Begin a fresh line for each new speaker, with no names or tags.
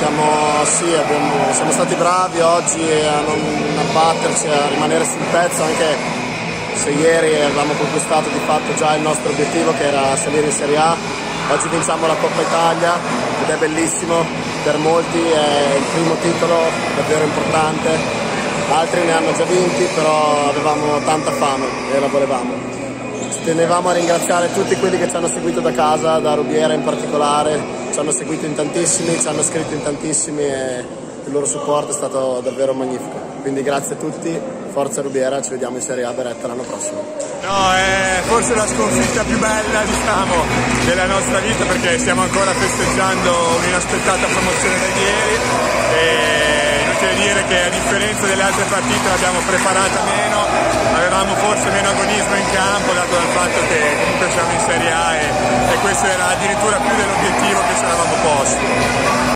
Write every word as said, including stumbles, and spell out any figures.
siamo, sì, abbiamo, siamo stati bravi oggi a non abbatterci, a rimanere sul pezzo, anche se ieri avevamo conquistato di fatto già il nostro obiettivo, che era salire in Serie A. Oggi vinciamo la Coppa Italia ed è bellissimo, per molti è il primo titolo davvero importante, altri ne hanno già vinti, però avevamo tanta fame e la volevamo. Ci tenevamo a ringraziare tutti quelli che ci hanno seguito da casa, da Rubiera in particolare, ci hanno seguito in tantissimi, ci hanno scritto in tantissimi e il loro supporto è stato davvero magnifico. Quindi grazie a tutti, forza Rubiera, ci vediamo in Serie A Beretta l'anno prossimo.
No, è forse la sconfitta più bella, diciamo, della nostra vita, perché stiamo ancora festeggiando un'inaspettata promozione da ieri e inutile dire che a differenza delle altre partite l'abbiamo preparata meno, avevamo forse meno agonismo in campo dato dal fatto che comunque siamo in Serie A e, e questo era addirittura più dell'obiettivo che ci eravamo posti.